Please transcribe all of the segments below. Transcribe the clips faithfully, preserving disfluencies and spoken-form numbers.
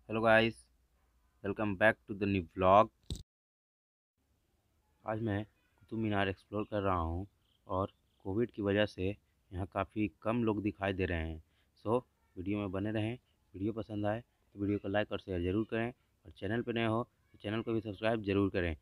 Hello guys, welcome back to the new vlog. आज मैं Qutub Minar explore कर रहा हूँ और कोविड की वजह से यहाँ काफ़ी कम लोग दिखाई दे रहे हैं। सो वीडियो में बने रहें। वीडियो पसंद आए तो वीडियो को लाइक और शेयर ज़रूर करें और चैनल पर नए हो तो चैनल को भी सब्सक्राइब ज़रूर करें।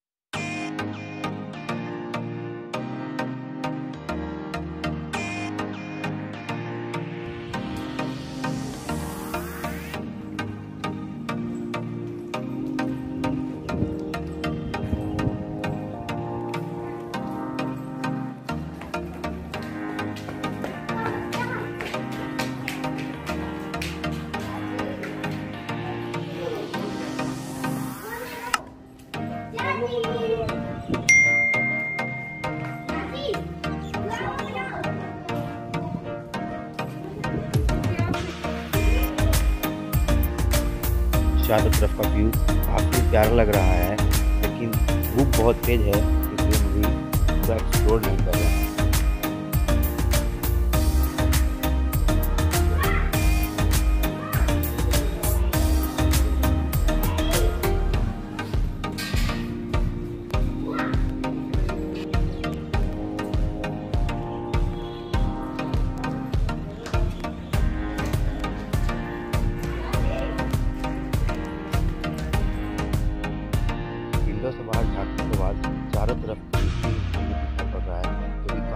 चारों तरफ का व्यू काफ़ी प्यारा लग रहा है, लेकिन धूप बहुत तेज़ है इसलिए मुझे पूरा एक्सप्लोर नहीं कर रहा है। विंडो से बाहर झाँकने के बाद चारों तरफ दिखाई पड़ रहा है, जो कि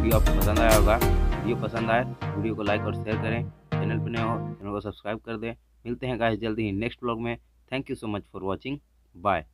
वीडियो आपको पसंद आया होगा। वीडियो पसंद आए वीडियो को लाइक और शेयर करें। चैनल पर नए हो चैनल को सब्सक्राइब कर दें। मिलते हैं गाइस जल्दी ही नेक्स्ट व्लॉग में। Thank you so much for watching. Bye.